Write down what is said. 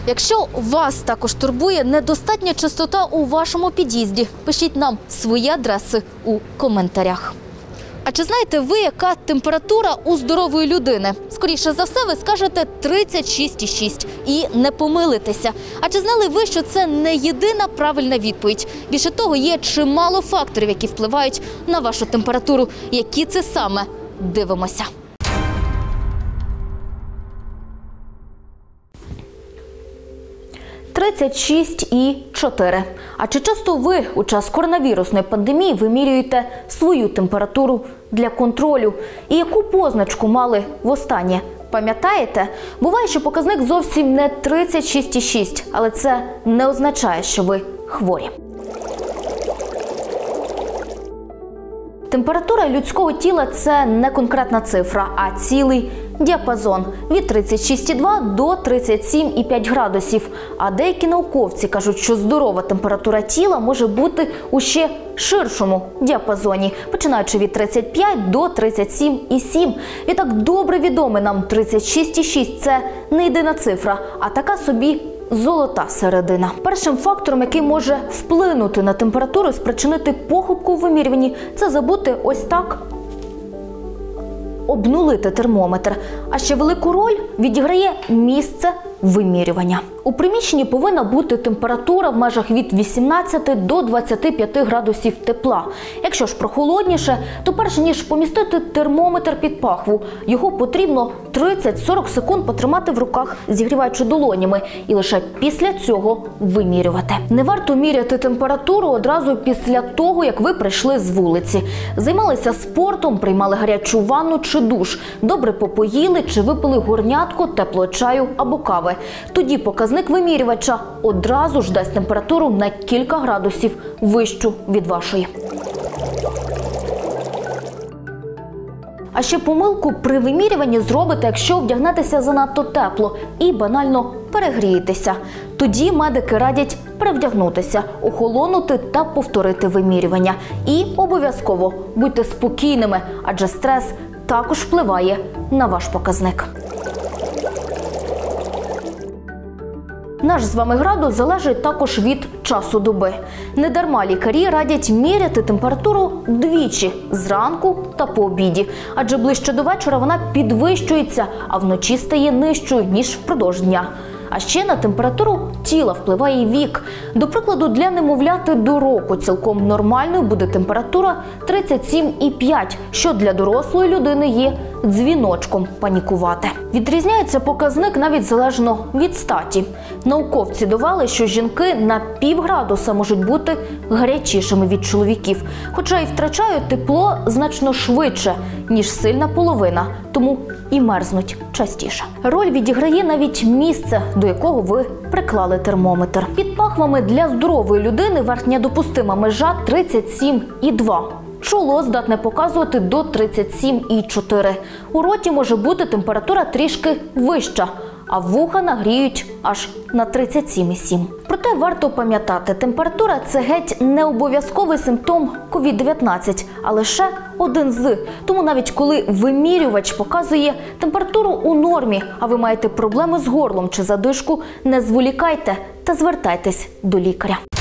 Якщо вас також турбує недостатня чистота у вашому під'їзді, пишіть нам свої адреси у коментарях. А чи знаєте ви, яка температура у здорової людини? Скоріше за все, ви скажете 36,6 і не помилитеся. А чи знали ви, що це не єдина правильна відповідь? Більше того, є чимало факторів, які впливають на вашу температуру. Які це саме? Дивимося. – 36,4. А чи часто ви у час коронавірусної пандемії вимірюєте свою температуру для контролю? І яку позначку мали востаннє? Пам'ятаєте? Буває, що показник зовсім не 36,6, але це не означає, що ви хворі. Температура людського тіла – це не конкретна цифра, а цілий діапазон – від 36,2 до 37,5 градусів. А деякі науковці кажуть, що здорова температура тіла може бути у ще ширшому діапазоні, починаючи від 35 до 37,7. Відтак добре відомий нам 36,6 – це не єдина цифра, а така собі золота середина. Першим фактором, який може вплинути на температуру, спричинити похибку у вимірюванні, це забути ось так обнулити термометр. А ще велику роль відіграє місце вимірювання. У приміщенні повинна бути температура в межах від 18 до 25 градусів тепла. Якщо ж прохолодніше, то перш ніж помістити термометр під пахву, його потрібно 30-40 секунд потримати в руках, зігріваючи долонями, і лише після цього вимірювати. Не варто міряти температуру одразу після того, як ви прийшли з вулиці. Займалися спортом, приймали гарячу ванну чи душ, добре попоїли чи випили горнятко теплого чаю або кави. Тоді показник вимірювача одразу ж дасть температуру на кілька градусів вищу від вашої. А ще помилку при вимірюванні зробите, якщо вдягнетеся занадто тепло і банально перегрієтеся. Тоді медики радять перевдягнутися, охолонути та повторити вимірювання. І обов'язково будьте спокійними, адже стрес також впливає на ваш показник. Наш з вами градус залежить також від часу доби. Недарма лікарі радять міряти температуру двічі – зранку та по обіді. Адже ближче до вечора вона підвищується, а вночі стає нижчою, ніж впродовж дня. А ще на температуру тіла впливає вік. До прикладу, для немовляти до року цілком нормальною буде температура 37,5, що для дорослої людини є дзвіночком панікувати. Відрізняється показник навіть залежно від статі. Науковці довели, що жінки на півградуса можуть бути гарячішими від чоловіків, хоча й втрачають тепло значно швидше, ніж сильна половина, тому і мерзнуть частіше. Роль відіграє навіть місце, до якого ви приклали термометр. Під пахвами для здорової людини верхня допустима межа 37,2. Чоло здатне показувати до 37,4. У роті може бути температура трішки вища, а вуха нагріють аж на 37,7. Проте варто пам'ятати, температура – це геть не обов'язковий симптом COVID-19, а лише один з. Тому навіть коли вимірювач показує температуру у нормі, а ви маєте проблеми з горлом чи задишку, не зволікайте та звертайтесь до лікаря.